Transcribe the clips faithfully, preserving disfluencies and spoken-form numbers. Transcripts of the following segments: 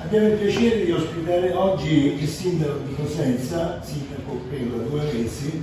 Abbiamo il piacere di ospitare oggi il sindaco di Cosenza, sindaco credo da due mesi,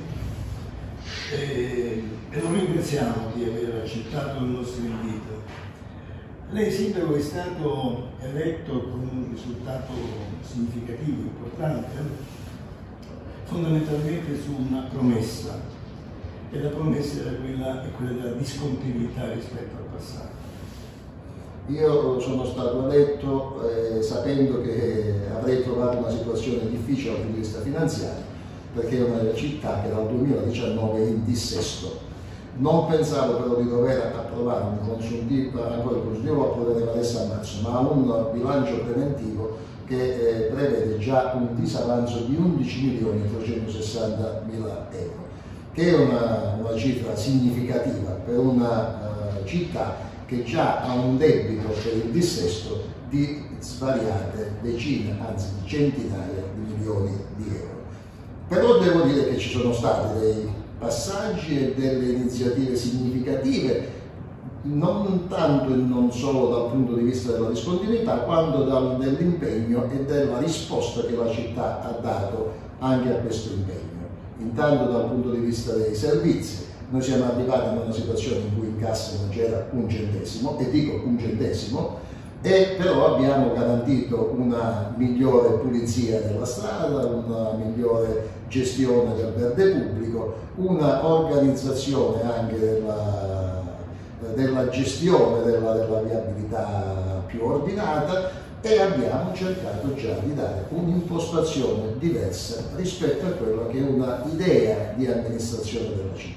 e, e lo ringraziamo di aver accettato il nostro invito. Lei, sindaco, è stato eletto con un risultato significativo, importante, fondamentalmente su una promessa, e la promessa era quella, è quella della discontinuità rispetto al passato. Io sono stato eletto eh, sapendo che avrei trovato una situazione difficile dal punto di vista finanziario, perché è una città che dal duemiladiciannove è in dissesto. Non pensavo però di dover approvare un consuntivo, ancora il consuntivo lo approveremo adesso a marzo, ma un bilancio preventivo che eh, prevede già un disavanzo di undici milioni trecentosessanta mila euro, che è una, una cifra significativa per una uh, città che già ha un debito per il dissesto di svariate decine, anzi centinaia di milioni di euro. Però devo dire che ci sono stati dei passaggi e delle iniziative significative, non tanto e non solo dal punto di vista della discontinuità, quanto dell'impegno e della risposta che la città ha dato anche a questo impegno. Intanto dal punto di vista dei servizi, noi siamo arrivati in una situazione in cui in cassa non c'era un centesimo, e dico un centesimo, e però abbiamo garantito una migliore pulizia della strada, una migliore gestione del verde pubblico, una organizzazione anche della, della gestione della, della viabilità più ordinata, e abbiamo cercato già di dare un'impostazione diversa rispetto a quella che è una idea di amministrazione della città.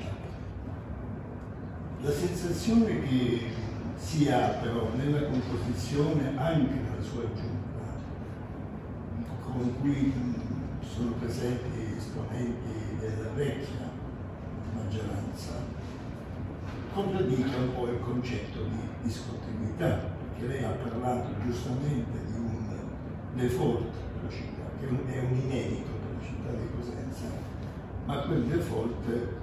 La sensazione che si ha però nella composizione anche della sua giunta, con cui sono presenti esponenti della vecchia maggioranza, contraddice un po' il concetto di discontinuità, perché lei ha parlato giustamente di un default per la città, che è un inedito per la città di Cosenza, ma quel default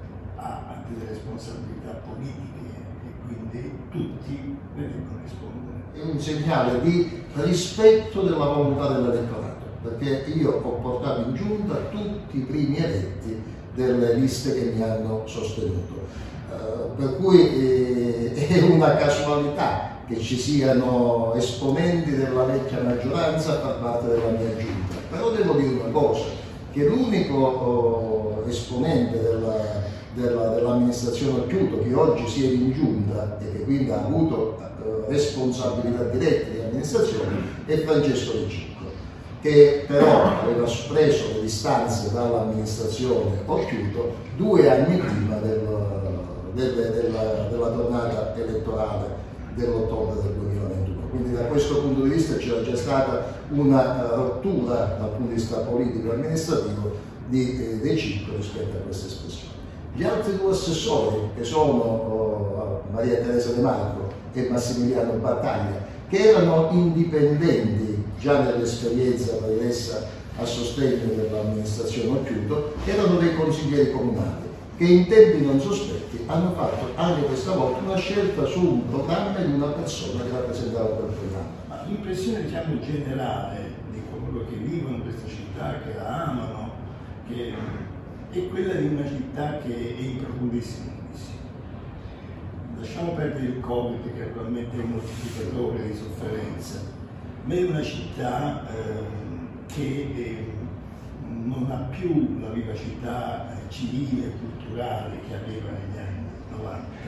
ha delle responsabilità politiche e quindi tutti ne devono rispondere. È un segnale di rispetto della volontà dell'elettorato, perché io ho portato in giunta tutti i primi eletti delle liste che mi hanno sostenuto, uh, per cui eh, è una casualità che ci siano esponenti della vecchia maggioranza a far parte della mia giunta. Però devo dire una cosa, che l'unico oh, esponente della dell'amministrazione Occhiuto che oggi siede in giunta e che quindi ha avuto uh, responsabilità dirette di amministrazione è Francesco De Cicco, che però aveva preso le distanze dall'amministrazione Occhiuto due anni prima del, del, della, della tornata elettorale dell'ottobre del duemilaventuno. Quindi da questo punto di vista c'era già stata una uh, rottura dal punto di vista politico e amministrativo di eh, De Cicco rispetto a questa espressione. Gli altri due assessori, che sono oh, Maria Teresa De Marco e Massimiliano Battaglia, che erano indipendenti già nell'esperienza pregressa a sostegno dell'amministrazione Occhiuto, erano dei consiglieri comunali, che in tempi non sospetti hanno fatto anche questa volta una scelta su un programma di una persona che rappresentava quel programma. Ma l'impressione, diciamo, generale di coloro che vivono in questa città, che la amano, che è quella di una città che è in profondissima crisi. Lasciamo perdere il Covid, che attualmente è un moltiplicatore di sofferenza, ma è una città eh, che eh, non ha più la vivacità eh, civile e culturale che aveva negli anni novanta,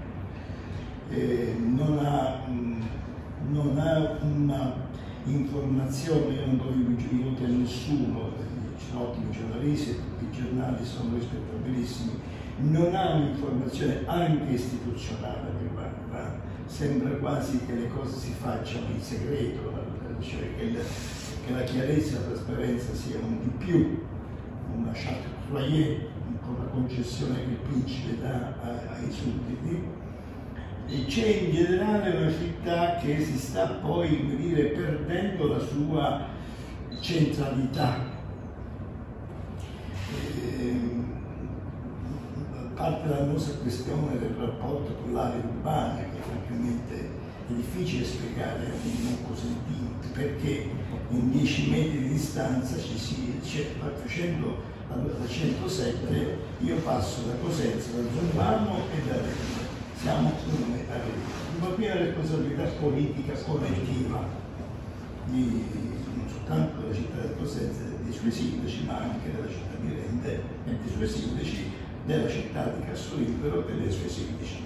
eh, non ha, mh, non ha una informazione, io non do i minuti a nessuno, sono ottimi giornalisti, tutti i giornali sono rispettabilissimi, non ha un'informazione anche istituzionale che guarda, sembra quasi che le cose si facciano in segreto, cioè che la, che la chiarezza e la trasparenza siano di più, una charte foyer, con la concessione che il principe dà ai sudditi, e c'è in generale una città che si sta poi, come dire, perdendo la sua centralità. A parte la nostra questione del rapporto con l'area urbana, che francamente è difficile spiegare a un non cosentino perché in dieci metri di distanza ci si, facendo la centosette, io passo da Cosenza, da Zurbano e da Reggio. Siamo come a Reggio. Ma qui la responsabilità politica collettiva di, non soltanto della città di Cosenza e dei suoi sindaci, ma anche della città di Rende e dei suoi sindaci, della città di Cassolibero e dei suoi sindaci.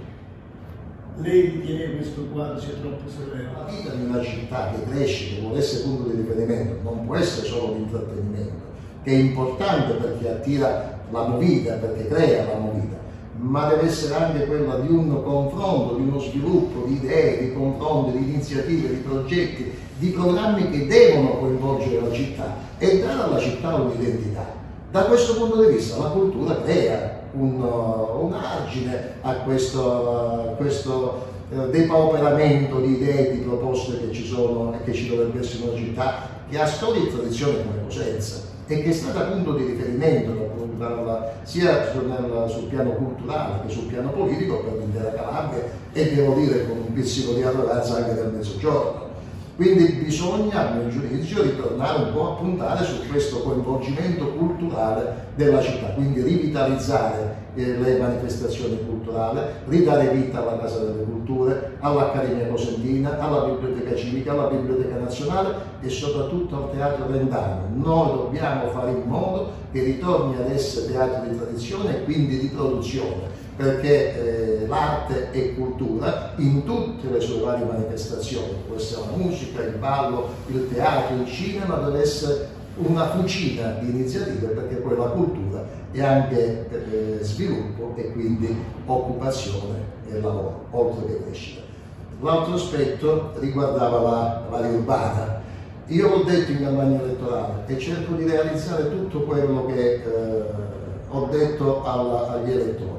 Lei ritiene questo quadro sia troppo severo? La vita di una città che cresce, che vuole essere punto di riferimento, non può essere solo l'intrattenimento, che è importante perché attira la movida, perché crea la movida, ma deve essere anche quella di un confronto, di uno sviluppo di idee, di confronti, di iniziative, di progetti, di programmi che devono coinvolgere la città e dare alla città un'identità. Da questo punto di vista la cultura crea un, un argine a questo, a questo eh, depauperamento di idee, di proposte che ci sono e che ci dovrebbe essere una città che ha storia e tradizione come Cosenza e che è stata punto di riferimento sia sul, sul piano culturale che sul piano politico per l'intera Calabria e devo dire con un pizzico di arroganza anche del Mezzogiorno. Quindi bisogna, a mio giudizio, ritornare un po' a puntare su questo coinvolgimento culturale della città, quindi rivitalizzare eh, le manifestazioni culturali, ridare vita alla Casa delle Culture, all'Accademia Cosentina, alla Biblioteca Civica, alla Biblioteca Nazionale e soprattutto al Teatro Rendano. Noi dobbiamo fare in modo che ritorni ad essere teatro di tradizione e quindi di produzione, perché eh, l'arte è cultura in tutte le sue varie manifestazioni, può essere la musica, il ballo, il teatro, il cinema, deve essere una fucina di iniziative perché poi la cultura è anche eh, sviluppo e quindi occupazione e lavoro, oltre che crescita. L'altro aspetto riguardava l'area urbana. Io l'ho detto in campagna elettorale e cerco di realizzare tutto quello che eh, ho detto alla, agli elettori.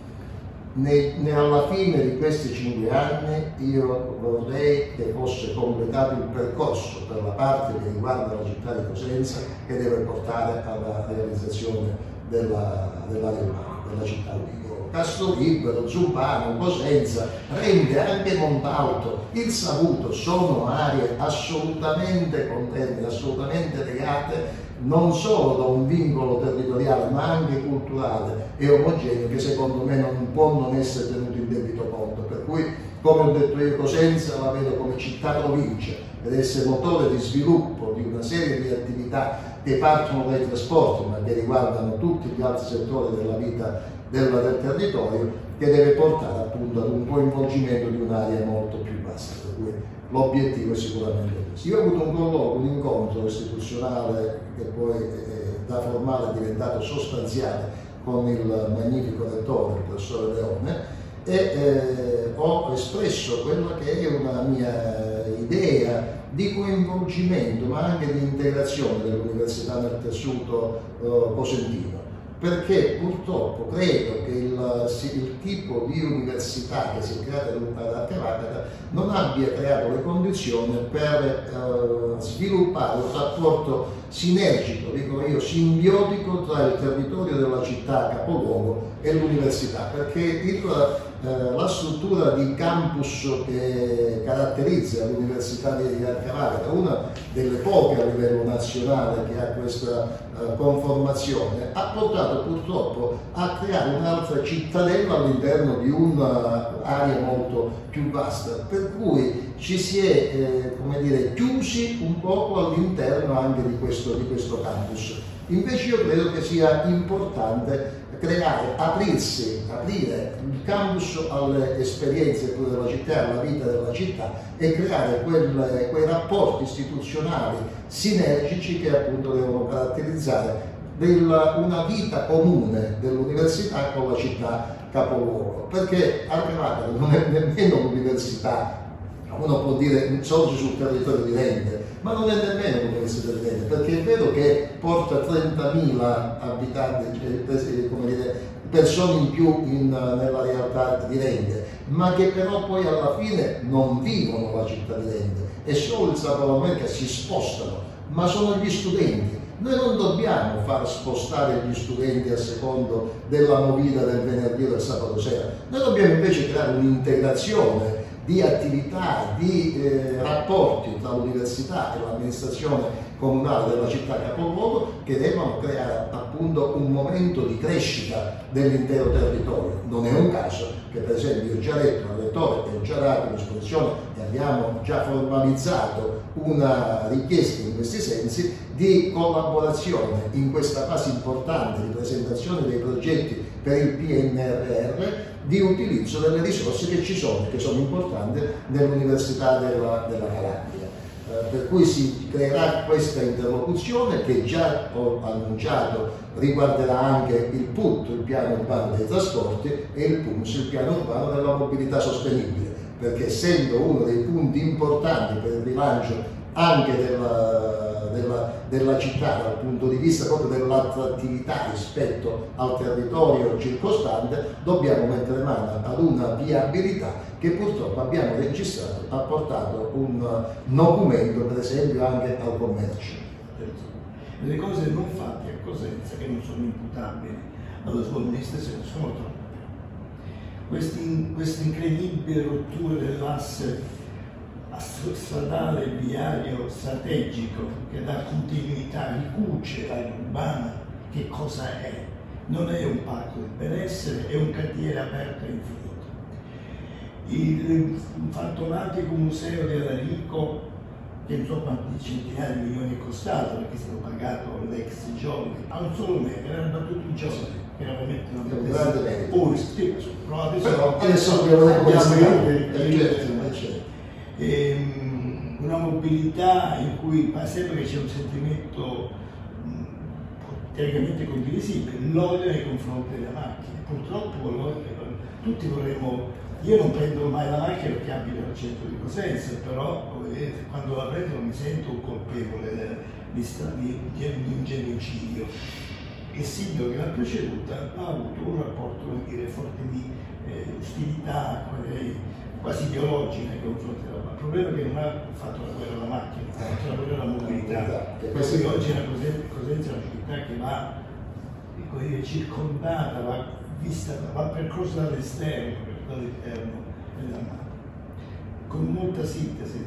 Ne, ne alla fine di questi cinque anni io vorrei che fosse completato il percorso per la parte che riguarda la città di Cosenza che deve portare alla realizzazione della, dell'area urbana, della città unica. Castrolibero, Zurbano, Cosenza, Rende, anche Montalto, il Savuto sono aree assolutamente contente, assolutamente legate non solo da un vincolo territoriale ma anche culturale e omogeneo che secondo me non può non essere tenuto in debito conto, per cui come ho detto io Cosenza la vedo come città-provincia ed essere motore di sviluppo di una serie di attività che partono dai trasporti ma che riguardano tutti gli altri settori della vita del, del territorio, che deve portare appunto ad un coinvolgimento di un'area molto più vasta, per cui l'obiettivo è sicuramente questo. Io ho avuto un colloquio, un incontro istituzionale che poi eh, da formale è diventato sostanziale con il magnifico rettore, il professore Leone, e eh, ho espresso quella che è una mia idea di coinvolgimento ma anche di integrazione dell'università nel tessuto eh, cosentino, perché purtroppo credo che il, il tipo di università che si è creata a Caracas non abbia creato le condizioni per eh, sviluppare un rapporto sinergico, dico io, simbiotico tra il territorio della città capoluogo e l'università, perché il, eh, la struttura di campus che caratterizza l'Università di Caracas, una delle poche a livello nazionale che ha questa eh, conformazione, ha portato purtroppo a creare un'altra cittadella all'interno di un'area molto più vasta, per cui ci si è eh, come dire, chiusi un poco all'interno anche di questo, di questo campus. Invece io credo che sia importante creare, aprirsi, aprire il campus alle esperienze della città, alla vita della città e creare quel, quei rapporti istituzionali sinergici che appunto devono caratterizzare della, una vita comune dell'università con la città capoluogo, perché a Caracas non è nemmeno l'università, uno può dire sorge sul territorio di Rende, ma non è nemmeno l'università di Rende, perché è vero che porta trentamila abitanti, come dire, persone in più in, nella realtà di Rende, ma che però poi alla fine non vivono la città di Rende, è solo il sabato domenica si spostano, ma sono gli studenti Noi non dobbiamo far spostare gli studenti a secondo della movida del venerdì o del sabato sera, noi dobbiamo invece creare un'integrazione di attività, di eh, rapporti tra l'università e l'amministrazione comunale della città capoluogo, che devono creare appunto un momento di crescita dell'intero territorio. Non è un caso che, per esempio, io ho già detto al rettore e ho già dato a disposizione e abbiamo già formalizzato una richiesta in questi sensi di collaborazione in questa fase importante di presentazione dei progetti per il P N R R, di utilizzo delle risorse che ci sono, che sono importanti nell'Università della, della Calabria. Eh, per cui si creerà questa interlocuzione che già ho annunciato riguarderà anche il P U T, il piano urbano dei trasporti, e il P U M S, il piano urbano della mobilità sostenibile, perché essendo uno dei punti importanti per il rilancio anche della, della, della città dal punto di vista proprio dell'attrattività rispetto al territorio circostante, dobbiamo mettere mano ad una viabilità che purtroppo abbiamo registrato ha portato un nocumento per esempio anche al commercio. Le cose non fatte a Cosenza, che non sono imputabili alla sua amministrazione, sono troppe. Questa incredibile rottura dell'asse stradale viario strategico che dà continuità, ricuce l'area urbana, che cosa è? Non è un parco del benessere, è un cantiere aperto e infinito. Il fantomatico museo dell'Arico, che non so quanti centinaia di milioni è costato, perché è stato pagato l'ex giorni, ha un solo mese, erano battuti i giorni, che era veramente una grande poi, sì, però adesso, però adesso abbiamo Ehm, una mobilità in cui sembra che c'è un sentimento mh, teoricamente condivisibile, l'odio nei confronti delle macchine. Purtroppo l'odio, tutti vorremmo, io non prendo mai la macchina perché abito al centro di Cosenza, però vedete, quando la prendo mi sento un colpevole di, di, di un genocidio. Il sindaco che l'ha preceduta ha avuto un rapporto, come dire, forte di eh, ostilità, quasi ideologica nei confronti della macchina. Il problema è che non ha fatto la guerra alla macchina, ha fatto la guerra alla mobilità. Per cui oggi la Cosenza è una città che va, come dire, circondata, va vista, va percorsa dall'esterno, dall'interno e dalla mano. Con molta sintesi,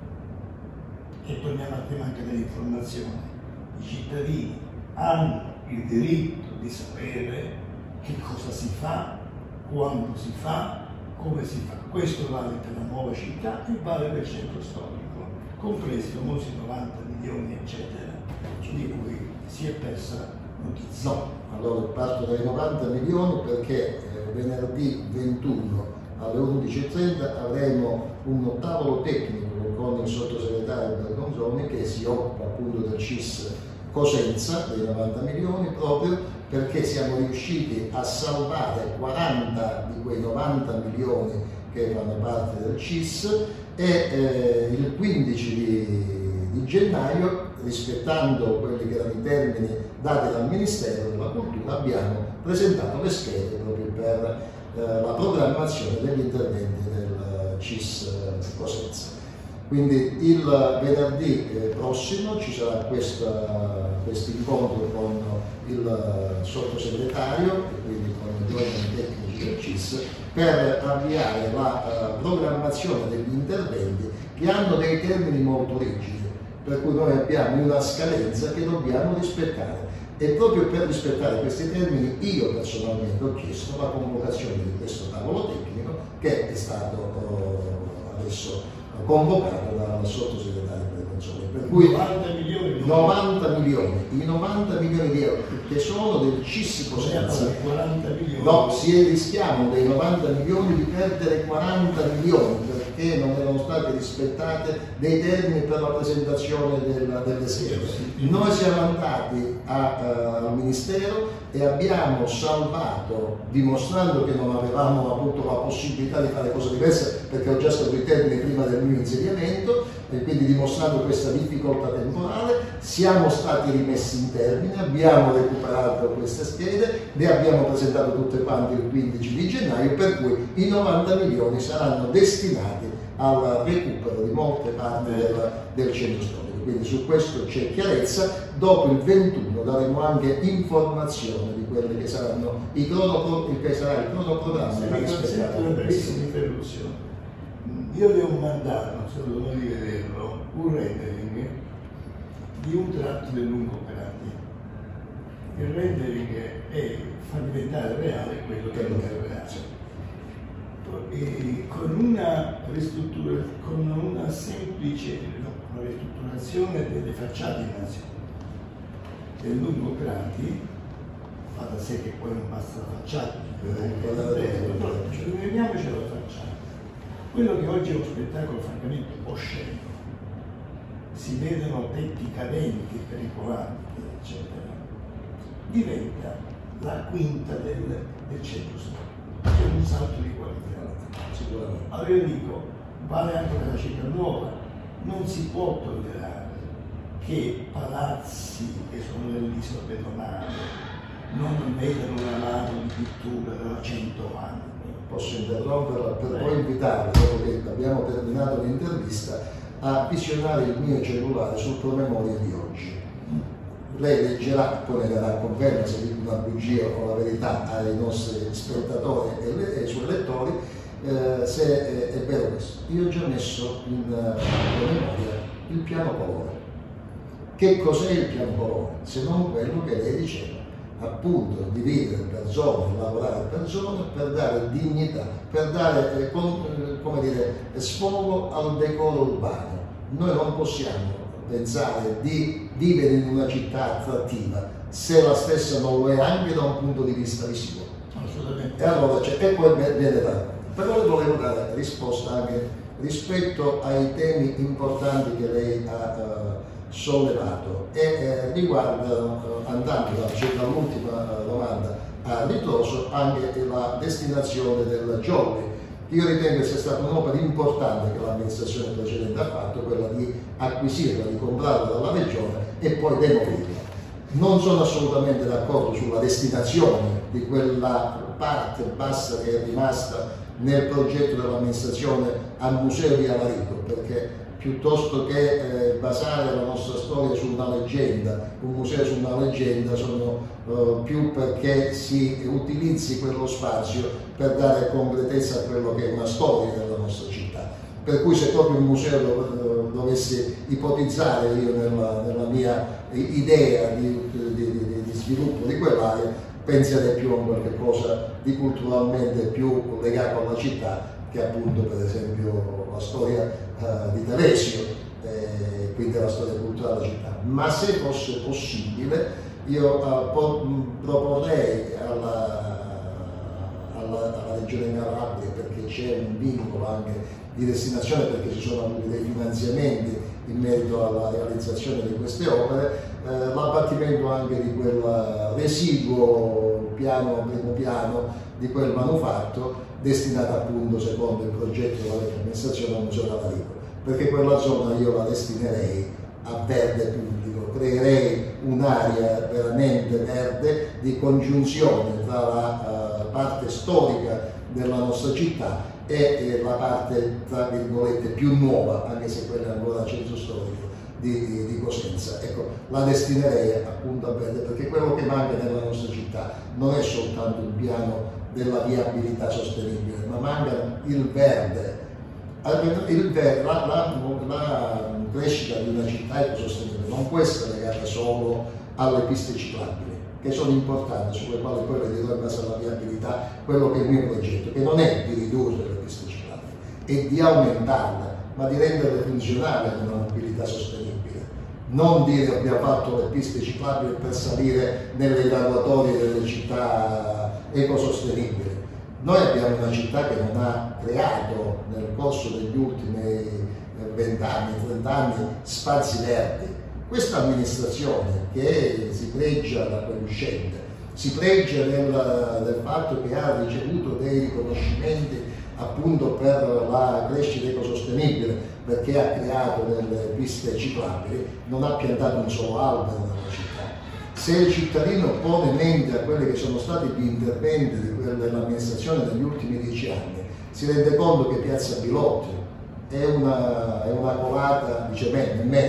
e torniamo al tema anche dell'informazione, i cittadini hanno il diritto di sapere che cosa si fa, quando si fa, come si fa. Questo vale per la nuova città e vale per il centro storico, compresi i famosi novanta milioni eccetera, di cui si è persa notizia. No, allora parto dai novanta milioni perché eh, venerdì ventuno alle undici e trenta avremo un tavolo tecnico con il sottosegretario Bergonzoni che si occupa appunto del C I S Cosenza dei novanta milioni, proprio perché siamo riusciti a salvare quaranta di quei novanta milioni che fanno parte del C I S e eh, il quindici di, di gennaio, rispettando quelli che erano i termini dati dal Ministero della Cultura, abbiamo presentato le schede proprio per eh, la programmazione degli interventi del C I S Cosenza. Quindi il venerdì prossimo ci sarà questo incontro con il sottosegretario e quindi con i giovani tecnici del C I S per avviare la uh, programmazione degli interventi che hanno dei termini molto rigidi, per cui noi abbiamo una scadenza che dobbiamo rispettare e proprio per rispettare questi termini io personalmente ho chiesto la convocazione di questo tavolo tecnico che è stato uh, adesso convocato dal sottosegretario Bergonzoni, per cui novanta milioni, novanta milioni, i novanta milioni di euro che sono del C I S Cosenza, no, si rischiamo dei novanta milioni di perdere quaranta milioni perché non erano state rispettate dei termini per la presentazione del, delle schede. Noi siamo andati a, uh, al Ministero e abbiamo salvato, dimostrando che non avevamo avuto la possibilità di fare cose diverse perché ho già statuito i termini prima del mio insediamento e quindi dimostrando questa difficoltà temporale, siamo stati rimessi in termine, abbiamo recuperato queste schede, le abbiamo presentate tutte quante il quindici di gennaio, per cui i novanta milioni saranno destinati al recupero di molte parti del, del centro storico. quindi su questo c'è chiarezza. Dopo il ventuno daremo anche informazione di quelli che saranno i cronoprogrammi, che sarà il cronoprogramma. Se mi consente una brevissima interruzione, io le ho mandato, non so dove di vederlo, un rendering di un tratto del Lungocrati. Il rendering è fa diventare reale quello che non è reale. E con una ristruttura, con una semplice no, una ristrutturazione delle facciate innanzitutto del Lungocrati, fa da sé che poi non basta la facciata, rimaniamoci alla facciata. Quello che oggi è uno spettacolo francamente osceno, si vedono tetti cadenti, pericolanti, eccetera, diventa la quinta del, del centro storico. C'è un salto di qualità. Sicuramente. Allora io dico, vale anche per la città nuova, non si può tollerare che palazzi che sono nell'isola pedonale non vedano una mano di pittura da cento anni. Posso interromperla per poi invitarla, dopo che abbiamo terminato l'intervista, a visionare il mio cellulare sul promemoria di oggi. Lei leggerà, poi ne darà conferma se dico una bugia o la verità ai nostri spettatori e, le, e ai suoi lettori, eh, se è, è vero questo. Io ho già messo in uh, promemoria il piano colore. Che cos'è il piano colore? Se non quello che lei diceva, appunto dividere per zone, lavorare per zone, per dare dignità, per dare eh, con, eh, come dire, sfogo al decoro urbano. Noi non possiamo pensare di vivere in una città attrattiva se la stessa non lo è anche da un punto di vista visivo. Assolutamente. E allora c'è, e poi viene da. Però le volevo dare risposta anche rispetto ai temi importanti che lei ha uh, sollevato e eh, riguardano, uh, andando dall'ultima domanda a ritroso, anche la destinazione del Jolly. Io ritengo che sia stata un'opera importante che l'amministrazione precedente ha fatto, quella di acquisirla, di comprarla dalla regione e poi demolirla. Non sono assolutamente d'accordo sulla destinazione di quella parte bassa che è rimasta nel progetto dell'amministrazione al Museo di Alarico, perché piuttosto che eh, basare la nostra storia su una leggenda, un museo su una leggenda, sono eh, più perché si utilizzi quello spazio per dare concretezza a quello che è una storia della nostra città. Per cui se proprio un museo dov dovessi ipotizzare io nella, nella mia idea di, di, di, di sviluppo di quell'area, penserei più a qualche cosa di culturalmente più legato alla città, che appunto per esempio la storia uh, di Telesio, eh, quindi la storia culturale della città. Ma se fosse possibile io uh, proporrei alla, alla, alla Regione Calabria, perché c'è un vincolo anche di destinazione, perché ci sono avuti dei finanziamenti in merito alla realizzazione di queste opere, eh, l'abbattimento anche di quel residuo piano, primo piano di quel manufatto destinato appunto, secondo il progetto della vecchia amministrazione, al Museo dell'Alarico, perché quella zona io la destinerei a verde pubblico, creerei un'area veramente verde di congiunzione tra la uh, parte storica della nostra città e, e la parte, tra virgolette, più nuova, anche se quella è ancora centro storico di, di, di Cosenza. Ecco, la destinerei appunto a verde, perché quello che manca nella nostra città non è soltanto il piano della viabilità sostenibile, ma manca il verde. Il verde la, la, la crescita di una città ecosostenibile non può essere legata solo alle piste ciclabili, che sono importanti, sulle quali poi le dirò in base alla viabilità quello che è il mio progetto, che non è di ridurre le piste ciclabili, è di aumentarle, ma di renderle funzionali ad una mobilità sostenibile. Non dire abbiamo fatto le piste ciclabili per salire nelle graduatorie delle città ecosostenibili. Noi abbiamo una città che non ha creato nel corso degli ultimi vent'anni, trent'anni spazi verdi. Questa amministrazione, che si pregia da quell'uscente, si pregia del, del fatto che ha ricevuto dei riconoscimenti appunto per la crescita ecosostenibile, perché ha creato delle piste ciclabili, non ha piantato un solo albero nella città. Se il cittadino pone mente a quelli che sono stati gli interventi dell'amministrazione negli ultimi dieci anni, si rende conto che Piazza Bilotti è una, è una colata, dice bene, nemmeno,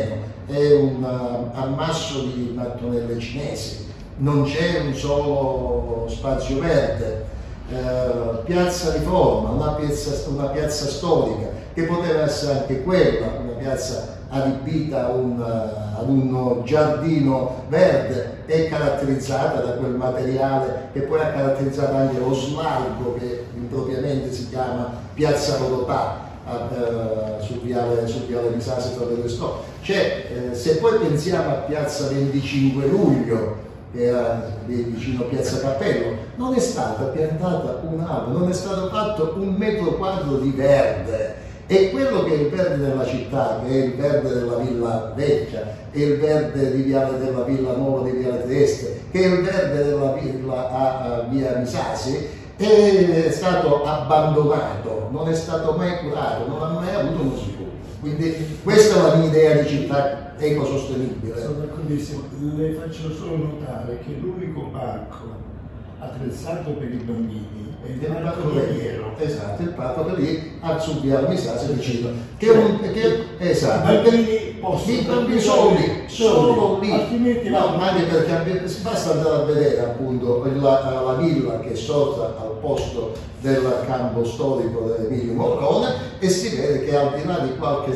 è un ammasso di mattonelle cinesi, non c'è un solo spazio verde. Eh, piazza Riforma, una piazza, una piazza storica, che poteva essere anche quella, una piazza adibita a un, ad un giardino verde, è caratterizzata da quel materiale che poi ha caratterizzato anche lo slargo che impropriamente si chiama Piazza Rodotà, Uh, sul viale, sul viale Misasi tra le due storie. Cioè, eh, se poi pensiamo a piazza venticinque luglio, che era vicino a piazza Cappello, non è stata piantata un'albero, non è stato fatto un metro quadro di verde. E quello che è il verde della città, che è il verde della Villa Vecchia, è il verde di viale della Villa Nuova di viale Trieste, che è il verde della villa a, a via Misasi, è stato abbandonato, non è stato mai curato, non ha mai avuto uno sviluppo. Quindi questa è la mia idea di città ecosostenibile. Sono d'accordissimo. Le faccio solo notare che l'unico parco attrezzato per i bambini è il parco Guerriero. Esatto, il parco che lì a Subiano Misasi vicino. Che è un, che, esatto. I bambini possono. I bambini sono lì, solo lì. Altrimenti no, anche perché basta andare a vedere appunto la, la villa che è sorta al posto del campo storico dell'Emilio Morrone e si vede che al di là di qualche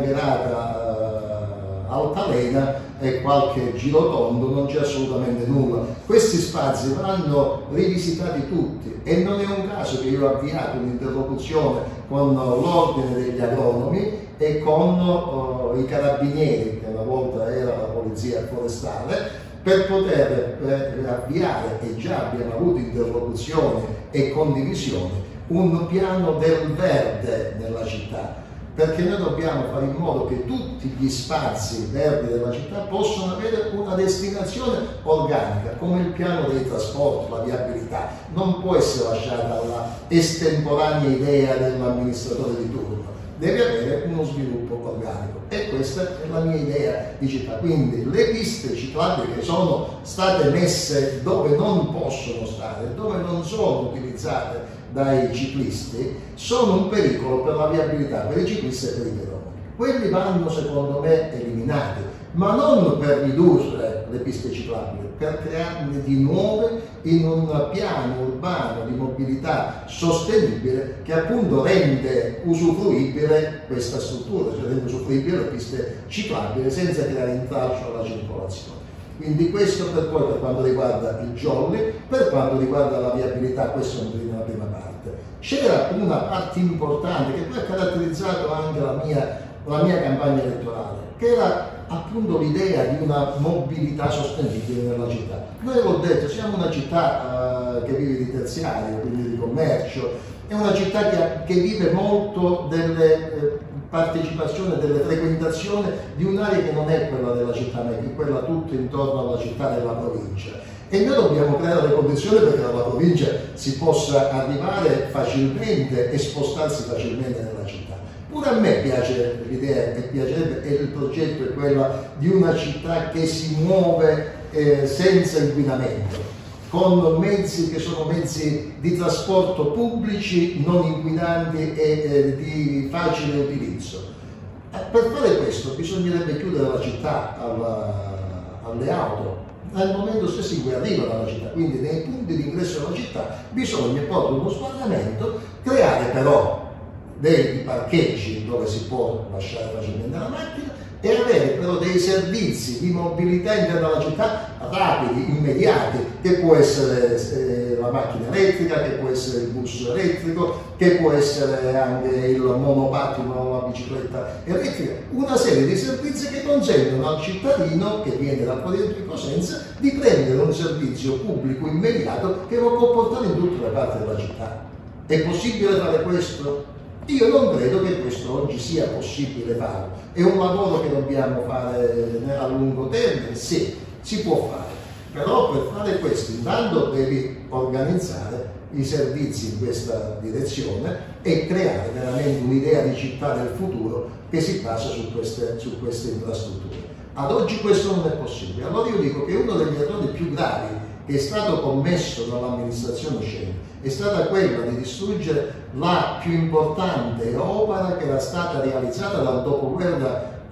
sgangherata uh, altalena e qualche girotondo non c'è assolutamente nulla. Questi spazi vanno rivisitati tutti e non è un caso che io ho avviato un'interlocuzione con l'ordine degli agronomi e con uh, i carabinieri, che una volta era la polizia forestale, per poter eh, avviare, e già abbiamo avuto interlocuzioni e condivisioni, un piano del verde nella città, perché noi dobbiamo fare in modo che tutti gli spazi verdi della città possano avere una destinazione organica, come il piano dei trasporti, la viabilità. Non può essere lasciata alla estemporanea idea dell'amministratore di turno, deve avere uno sviluppo organico e questa è la mia idea di città. Quindi le piste ciclabili che sono state messe dove non possono stare, dove non sono utilizzate dai ciclisti, sono un pericolo per la viabilità, per i ciclisti e per i pedoni. Quelli vanno secondo me eliminati, ma non per ridurre le piste ciclabili, per crearne di nuove in un piano urbano di mobilità sostenibile che appunto rende usufruibile questa struttura, cioè rende usufruibile le piste ciclabili senza creare intralcio alla circolazione. Quindi questo per poi per quanto riguarda il jolly, per quanto riguarda la viabilità, questo è una prima parte. C'era una parte importante che poi ha caratterizzato anche la mia, la mia campagna elettorale, che era appunto l'idea di una mobilità sostenibile nella città. Noi l'ho detto, siamo una città uh, che vive di terziario, quindi di commercio, è una città che, che vive molto delle eh, partecipazione, delle frequentazioni di un'area che non è quella della città, ma è quella tutta intorno alla città della provincia. E noi dobbiamo creare le condizioni perché dalla provincia si possa arrivare facilmente e spostarsi facilmente nella città. Pure a me piace l'idea, che piacerebbe, e il progetto è quello di una città che si muove eh, senza inquinamento, con mezzi che sono mezzi di trasporto pubblici, non inquinanti e eh, di facile utilizzo. Eh, per fare questo bisognerebbe chiudere la città alla, alle auto, nel momento stesso in cui arrivano alla città, quindi nei punti di ingresso alla città bisogna porre uno sbarramento, creare però dei parcheggi dove si può lasciare facilmente la macchina e avere però dei servizi di mobilità interna alla città rapidi, immediati, che può essere eh, la macchina elettrica, che può essere il bus elettrico, che può essere anche il monopattino o la bicicletta elettrica, una serie di servizi che consentono al cittadino che viene dal quadrante di Cosenza di prendere un servizio pubblico immediato che lo può portare in tutte le parti della città. È possibile fare questo? Io non credo che questo oggi sia possibile farlo, è un lavoro che dobbiamo fare a lungo termine, sì, si può fare, però per fare questo intanto devi organizzare i servizi in questa direzione e creare veramente un'idea di città del futuro che si basa su queste, su queste infrastrutture. Ad oggi questo non è possibile, allora io dico che uno degli errori più gravi che è stato commesso dall'amministrazione Scelli è stata quella di distruggere la più importante opera che era stata realizzata dal dopoguerra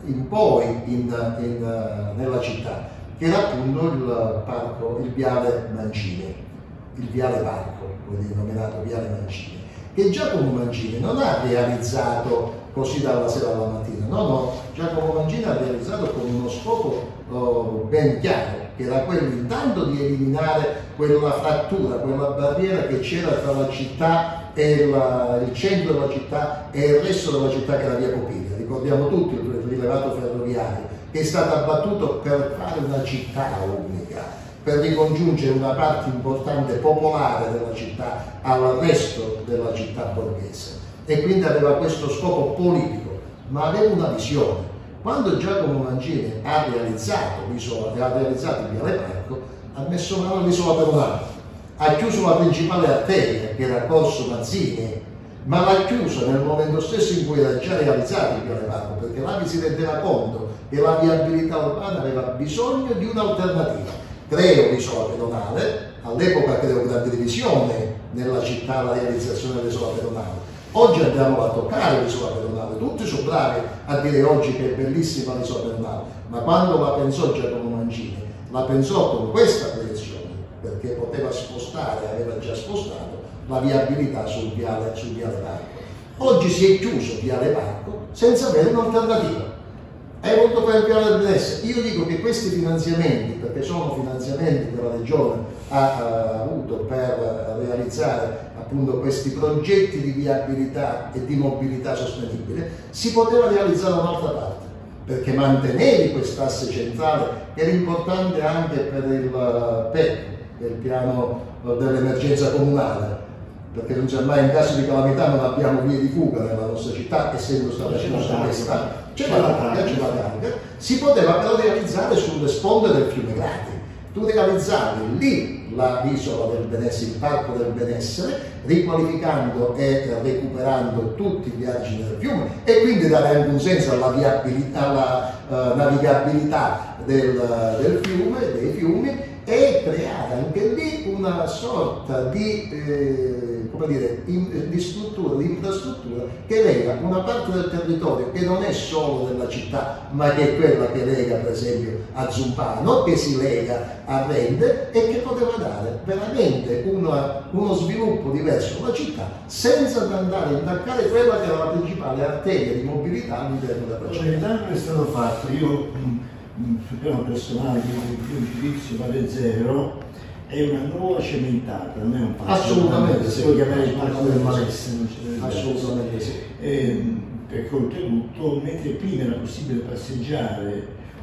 in poi in, in, nella città, che era appunto il parco, il Viale Mancini, il Viale Parco, denominato Viale Mancini, che Giacomo Mancini non ha realizzato così dalla sera alla mattina, no, no, Giacomo Mancini ha realizzato con uno scopo oh, ben chiaro, che era quello intanto di eliminare quella frattura, quella barriera che c'era tra la città e la, il centro della città e il resto della città, che era via Popiglia. Ricordiamo tutti il rilevato ferroviario che è stato abbattuto per fare una città unica, per ricongiungere una parte importante popolare della città al resto della città borghese, e quindi aveva questo scopo politico, ma aveva una visione. Quando Giacomo Mancini ha realizzato l'isola, ha realizzato il Viale Parco, ha messo mano all'isola pedonale, ha chiuso la principale arteria, che era Corso Mazzini, ma l'ha chiusa nel momento stesso in cui era già realizzato il Viale Parco, perché là si rendeva conto che la viabilità urbana aveva bisogno di un'alternativa. Creo l'isola pedonale, all'epoca creo grande divisione nella città la realizzazione dell'isola pedonale. Oggi andiamo a toccare l'isola pedonale, tutti sono bravi a dire oggi che è bellissima l'isola pedonale, ma quando la pensò Giacomo Mancini, la pensò con questa proiezione, perché poteva spostare, aveva già spostato la viabilità sul Viale, sul Viale Parco. Oggi si è chiuso il Viale Parco senza avere un'alternativa. Hai voluto fare il Piano del benessere. Io dico che questi finanziamenti, perché sono finanziamenti che la Regione ha, ha avuto per realizzare appunto questi progetti di viabilità e di mobilità sostenibile, si poteva realizzare da un'altra parte, perché mantenevi quest'asse centrale, che era importante anche per il P E C, il piano dell'emergenza comunale, perché non c'è mai, in caso di calamità non abbiamo vie di fuga nella nostra città, essendo stata chiusa questa, c'è la targa, c'è la targa, si poteva però realizzare sulle sponde del fiume Grati. Tu realizzavi lì l'isola del benessere, il parco del benessere, riqualificando e recuperando tutti gli argini del fiume, e quindi dare anche un senso alla, viabilità, alla uh, navigabilità del, del fiume, dei fiumi, e creare anche lì una sorta di, eh, come dire, in, di struttura, di infrastruttura che lega una parte del territorio che non è solo della città, ma che è quella che lega per esempio a Zumpano, che si lega a Rende, e che poteva dare veramente una, uno sviluppo diverso alla città senza andare a intaccare quella che era la principale arteria di mobilità all'interno della città. Il danno è stato fatto, io sul piano personale, che un giudizio vale zero, è una nuova cementata, non è un parco. Assolutamente, si può chiamare il parco del malessere, assolutamente sì. E, perché oltretutto, mentre prima era possibile passeggiare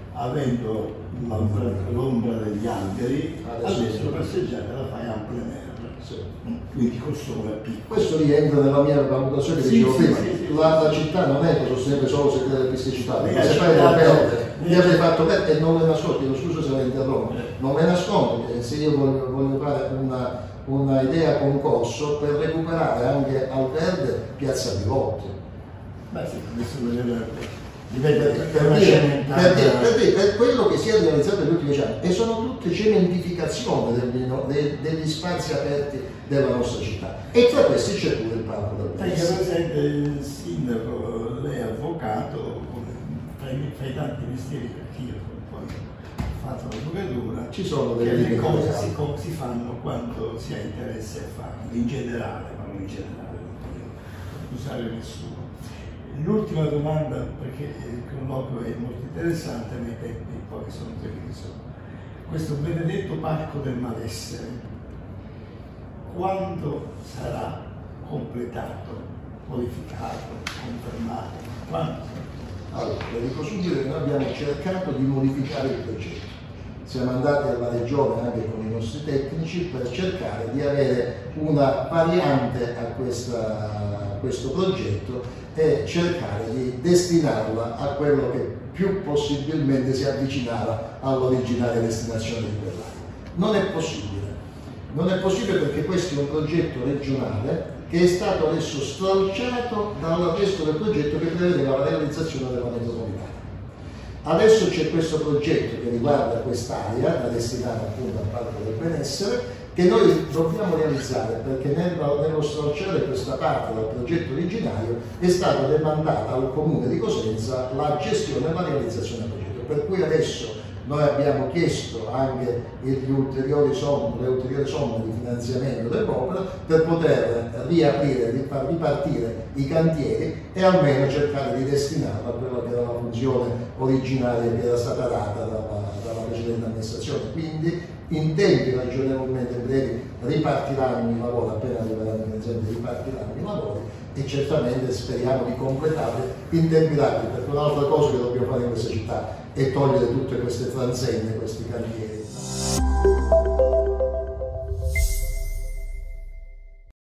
avendo l'ombra degli alberi, adesso, adesso passeggiare la fai en plein air. Sì. Quindi costruire piccolo. Questo rientra nella mia valutazione che sì, dicevo sì, prima, sì, sì. La, la città non è che sostenere solo se crea le piste cittate, ma se se fai fai le le perde, mi avete fatto perdere, e non le nascondo, chiedo scusa se la interrompo, non le nascondo che se io voglio, voglio fare una, una idea concorso per recuperare anche al verde Piazza Bilotti. Beh sì, adesso vedere. Per, per, per, dire, per, dire, per, dire, per quello che si è realizzato negli ultimi anni, e sono tutte cementificazioni degli, degli, degli spazi aperti della nostra città, e tra questi c'è pure il parco del benessere. Per esempio il sindaco, lei è avvocato, fai, fai tanti mestieri, perché io poi ho fatto l'avvocatura, ci sono delle delle cose si, si fanno quando si ha interesse a farle, in generale, ma non in generale, non voglio usare nessuno. L'ultima domanda, perché il cronometro è molto interessante, ma i tempi poi sono quelli che sono. Questo benedetto parco del malessere, quando sarà completato, modificato, confermato? Quando? Allora, le dico subito che noi abbiamo cercato di modificare il progetto. Siamo andati alla Regione anche con i nostri tecnici per cercare di avere una variante a, questa, a questo progetto e cercare di destinarla a quello che più possibilmente si avvicinava all'originaria destinazione di quell'area. Non è possibile, non è possibile perché questo è un progetto regionale che è stato adesso stralciato dal resto del progetto che prevedeva la realizzazione della metropolitana. Adesso c'è questo progetto che riguarda quest'area da destinare appunto al parco del benessere, che noi dobbiamo realizzare, perché nello, nello stralciare questa parte del progetto originario è stata demandata al Comune di Cosenza la gestione e la realizzazione del progetto, per cui adesso noi abbiamo chiesto anche gli ulteriori somme, le ulteriori somme di finanziamento dell'opera per poter riaprire, far ripartire i cantieri e almeno cercare di destinarla a quella che era la funzione originaria che era stata data dalla, dalla precedente amministrazione. Quindi in tempi ragionevolmente brevi ripartiranno i lavori, appena arriveranno i finanziamenti ripartiranno i lavori e certamente speriamo di completarli in tempi rapidi, perché un'altra cosa che dobbiamo fare in questa città è togliere tutte queste transenne, questi cantieri.